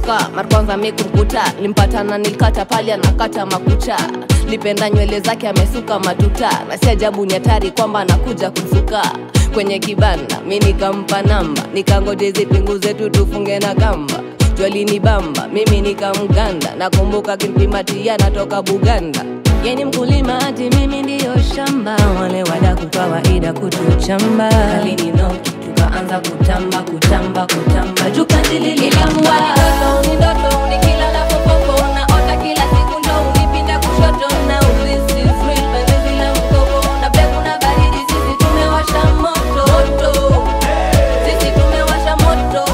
kutoka mara kwanza mekumkuta, limpatana nikata pale anakata makucha, lipenda nywele zake amesuka matuta, na si ajabu ni hatari kwamba anakuja kusuka kwenye kibanda. Mimi nikampa namba, nikangoje zipinguze tu tufunge na kamba. Jwali ni bamba, mimi nikamganda, nakumbuka kinipimatia natoka Buganda. Yeni mkulima ati mimi ndiyo shamba, wale wadaku kawaida kutuchamba. Kalini noki tukaanza kutamba kutamba kutamba, jukandili likamwa. Ni ndoto unikilala popopo, naota kila siku ndo unipinda kushoto. Na this is real, baby vila mkopo, na peku na baridi sisi tumewasha moto. Sisi tumewasha moto.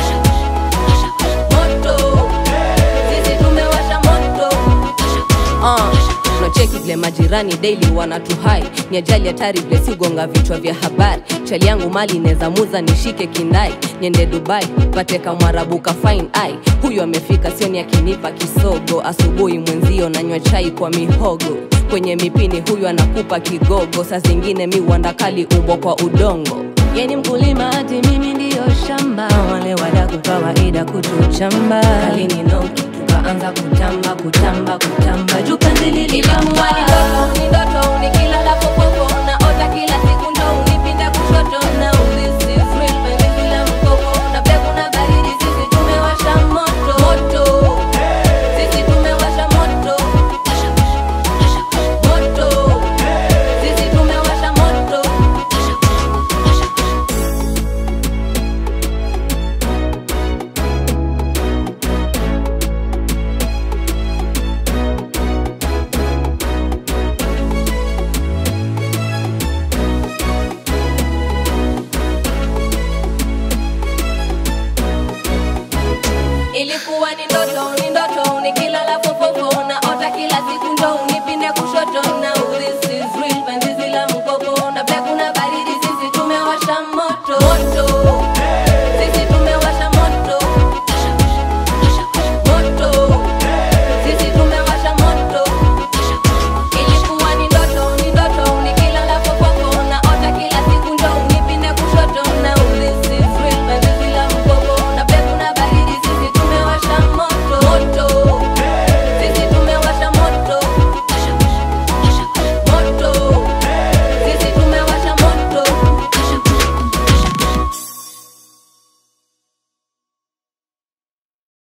Cheki vile majirani daily wanatuhai, ni ajali hatari vile si ugonga vichwa vya habari. Chali yangu mali neza muza nishike kindai, niende Dubai pate kamwarabu ka fine eye. Huyu amefika sioni akinipa kisogo, asubuhi mwenzio nanywa chai kwa mihogo. Kwenye mipini huyu anakupa kigogo, saa zingine mi wandakali umbo kwa udongo. Yeni mkulima ati mimi ndiyo shamba, wale wadaku kawaida kutuchamba. Kalini noki tukaanza kutamba kutamba kutamba, jukandili likamwa.